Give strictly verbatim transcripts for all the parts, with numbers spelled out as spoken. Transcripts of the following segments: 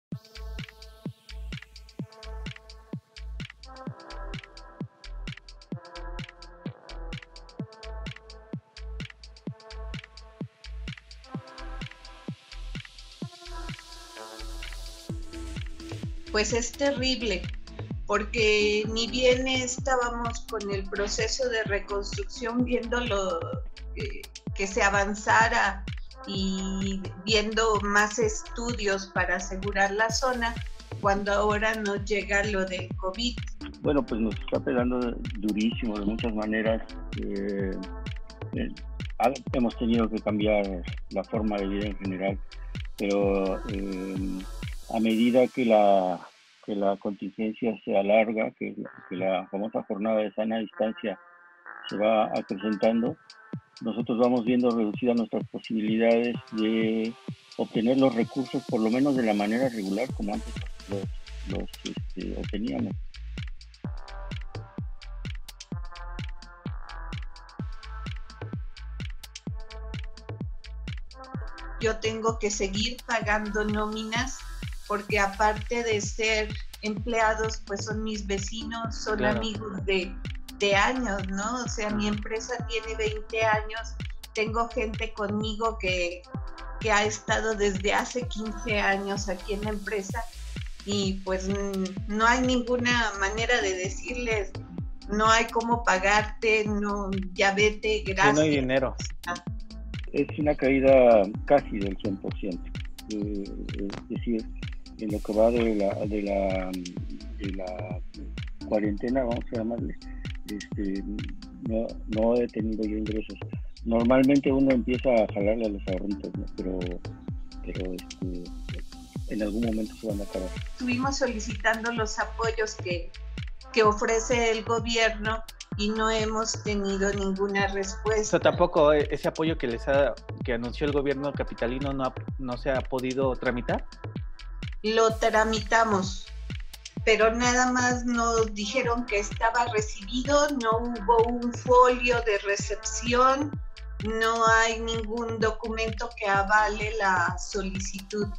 Pues es terrible, porque ni bien estábamos con el proceso de reconstrucción, viendo lo, eh, que se avanzara y viendo más estudios para asegurar la zona, cuando ahora nos llega lo del COVID. Bueno, pues nos está pegando durísimo de muchas maneras. Eh, eh, hemos tenido que cambiar la forma de vida en general, pero eh, a medida que la, que la contingencia se alarga, que, que la famosa jornada de sana distancia se va acrecentando, nosotros vamos viendo reducidas nuestras posibilidades de obtener los recursos, por lo menos de la manera regular, como antes los, los este, obteníamos. Yo tengo que seguir pagando nóminas, porque aparte de ser empleados, pues son mis vecinos, son claro. amigos de, de años, ¿no? O sea, mi empresa tiene veinte años, tengo gente conmigo que, que ha estado desde hace quince años aquí en la empresa, y pues no hay ninguna manera de decirles, no hay cómo pagarte, no, ya vete, gracias. Sí, no hay dinero. Ah. Es una caída casi del cien por ciento. Eh, es decir, en lo que va de la, de la, de la cuarentena, vamos a llamarle, este, no, no he tenido yo ingresos. Normalmente uno empieza a jalarle a los ahorritos, ¿no? pero, pero este, en algún momento se van a acabar. Estuvimos solicitando los apoyos que, que ofrece el gobierno y no hemos tenido ninguna respuesta. O sea, tampoco ese apoyo que les ha, que anunció el gobierno capitalino no, ha, no se ha podido tramitar. Lo tramitamos, pero nada más nos dijeron que estaba recibido, no hubo un folio de recepción, no hay ningún documento que avale la solicitud.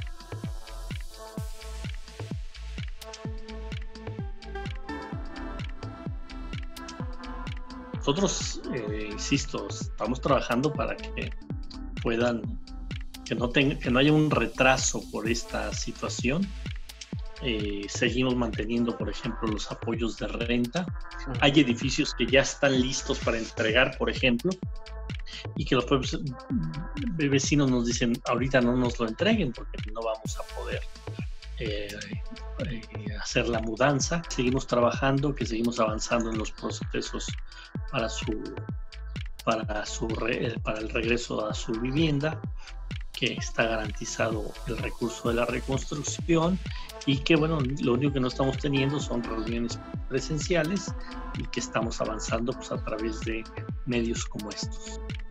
Nosotros, eh, insisto, estamos trabajando para que puedan, que no, tenga, que no haya un retraso por esta situación. Eh, seguimos manteniendo, por ejemplo, los apoyos de renta. Hay edificios que ya están listos para entregar, por ejemplo, y que los propios vecinos nos dicen, ahorita no nos lo entreguen porque no vamos a poder eh, eh, hacer la mudanza. Seguimos trabajando, que seguimos avanzando en los procesos para su para su re, para el regreso a su vivienda, que está garantizado el recurso de la reconstrucción, y que bueno, lo único que no estamos teniendo son reuniones presenciales, y que estamos avanzando pues a través de medios como estos.